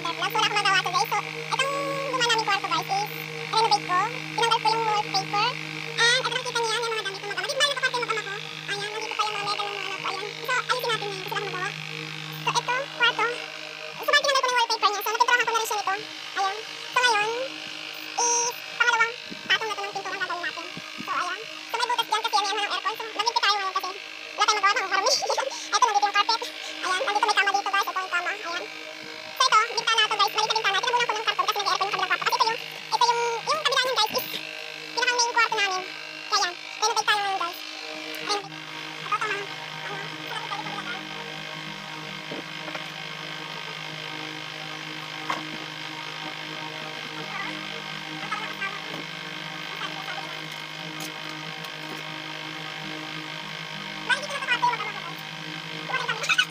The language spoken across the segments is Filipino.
vlog. So, wala akong magawa today. So, itong luma namin kwarto guys is renovate ko. Tinanggal ko yung wallpaper. And ito nakikita niya yung mga damit ng mag-ama. Dito ba napaparte yung mag-ama ko? Ayan, nandito pa yung mga mega yung mga ano ko. Ayan. So, ayusin natin yan kasi wala akong magawa. So, ito, kwarto. So, bali tinanggal ko na yung wallpaper niya. So, napinturahan ko na rin siya nito. Ayan. So, ngayon, is pangalawang patong na to ng pintura gagawin natin. So, ayan. So, may butas dyan kasi yan ng aircon. So, nag-winter tayo ngayon kasi wala tayong magawa, mangharami. Ito, nandito yung carpet. Ayan, nandito may kama dito guys. Ito yung kama. Ayan. So, ito, bintana to guys. Maliit na bintana. Tinabunan ko ng karton kasi nag-aircon yung kabilang kwarto. Kasi yung kabila niyan guys is pinakang main kwarto namin. Kaya yan, renovate tayo ngayon guys. Renovate. Ito, tama. Ano, sarap ito dito guys. Bali, dito na ito kwarto yung mag-ama ko guys. Kuha rin kami.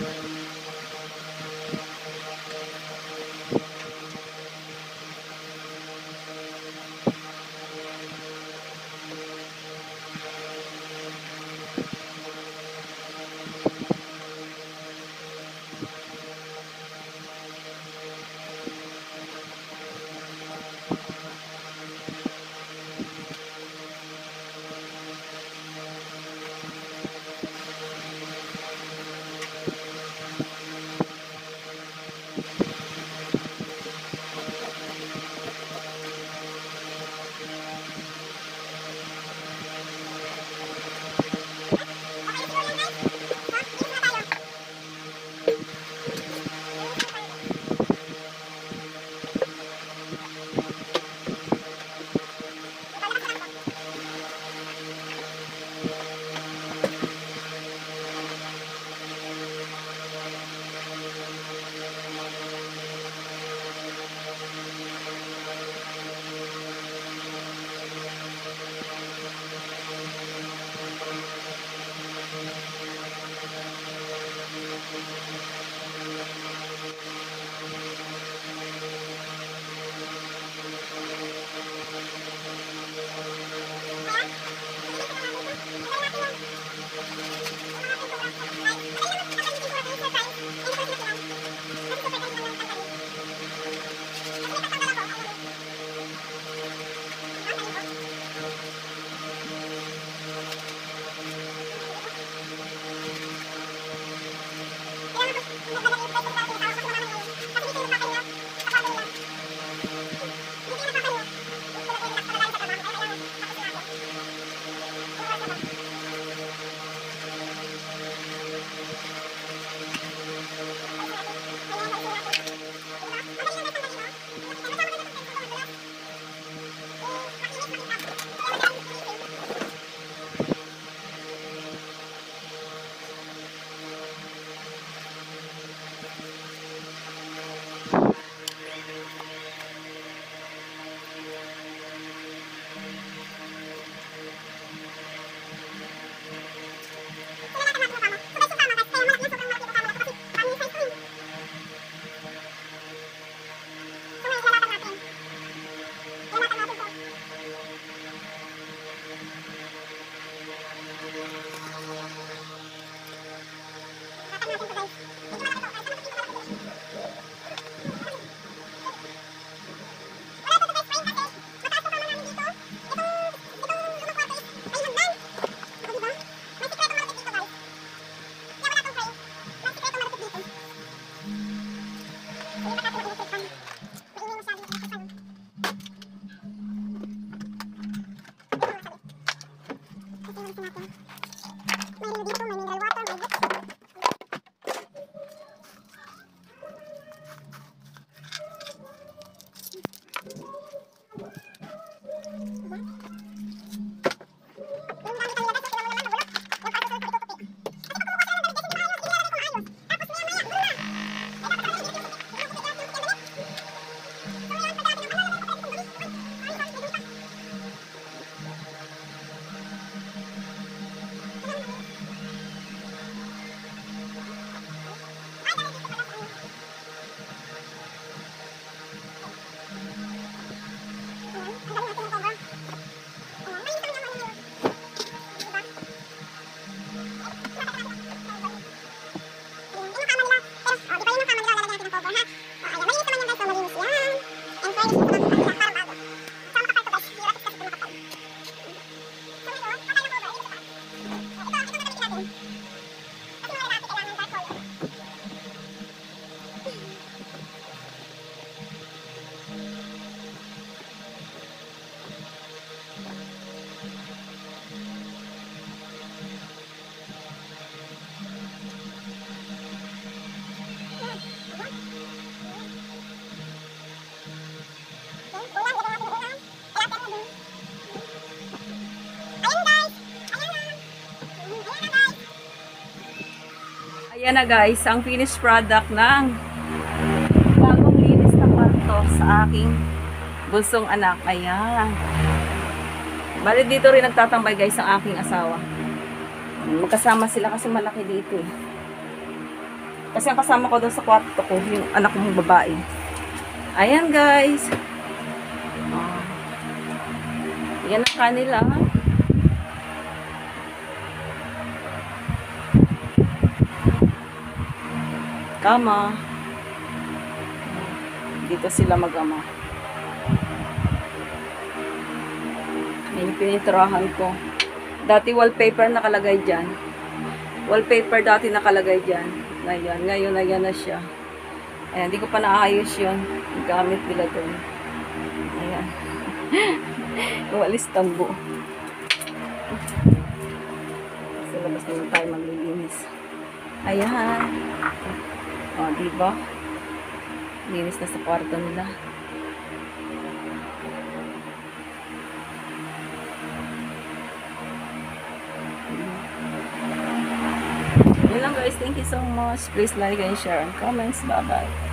Ayan na guys, ang finished product ng bagong linis na kwarto sa aking bunsong anak. Ayan. Bali dito rin nagtatambay guys ang aking asawa. Magkasama sila kasi malaki dito eh. Kasi ang kasama ko doon sa kwarto ko, yung anak mong babae. Ayan guys. Oh. Yan ang kanila. Kama. Dito sila mag-ama. Yan yung pininturahan ko. Dati wallpaper nakalagay dyan. Wallpaper dati nakalagay dyan. Ngayon, ayan na siya. Ayan, hindi ko pa naayos yun. Yung gamit nila doon. Ayan. Walis tambo. Sa labas naman tayo maglilinis. Ayan. O, diba? Linis na sa kwarto nila. Yun lang guys. Thank you so much. Please like and share and comments. Bye-bye.